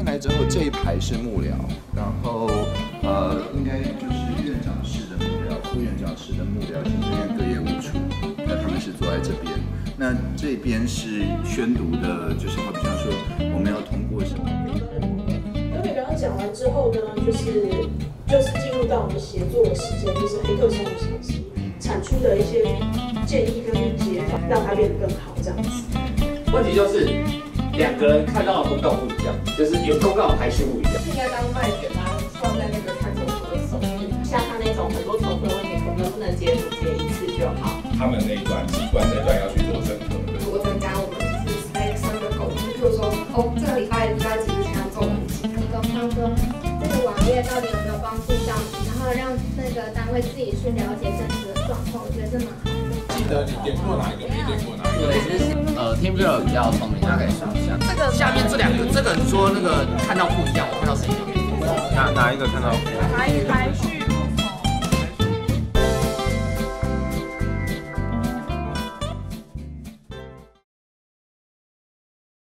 进来之后，这一排是幕僚，然后应该就是院长室的幕僚、副院长室的幕僚、行政院各业务处，那他们是坐在这边。那这边是宣读的，就是好比方说我们要通过什么。 那你刚刚讲完之后呢，就是进入到我们协作的时间，就是黑客松的形式，产出的一些建议跟解法，让它变得更好，这样子。 问题就是两个人看到的公告不一样，就是有公告的排序不一样。 应该当麦卷啊，放在那个看守所的手续，像他那种很多重复的问题，可能不能接直接一次就好。 他们那一段机关那段要去做审核的。 如果增加我们就是 spec 上的狗，就是说这个礼拜几之前要做很齐。 提供他说这个网页到底有没有帮助到你，然后让那个单位自己去了解真实的状况，我觉得这蛮好的。 记得你点过哪一个，没点过哪一个。 对，其实TeamViewer 比较聪明，大家可以想一下。这个下面这两个，这个你说那个看到不一样，我看到是一个。 哪一个看到？ 哪一排？